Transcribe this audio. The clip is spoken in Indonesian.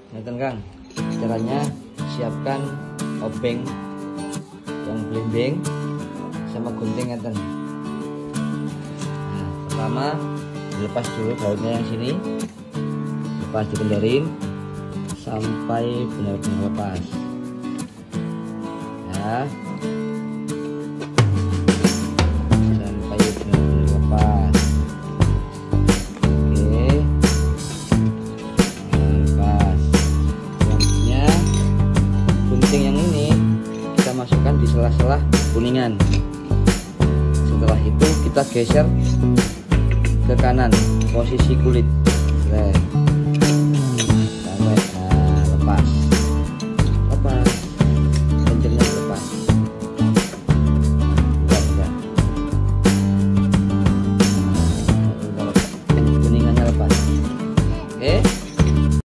Ngeten Kang, caranya siapkan obeng yang blimbing sama gunting ngeten. Nah, pertama dilepas dulu bautnya yang sini, lepas dikendorin sampai benar-benar lepas ya, sampai benar-benar lepas. Oke, lepas. Selanjutnya gunting yang ini kita masukkan di sela-sela kuningan. Setelah itu kita geser ke kanan posisi kulit.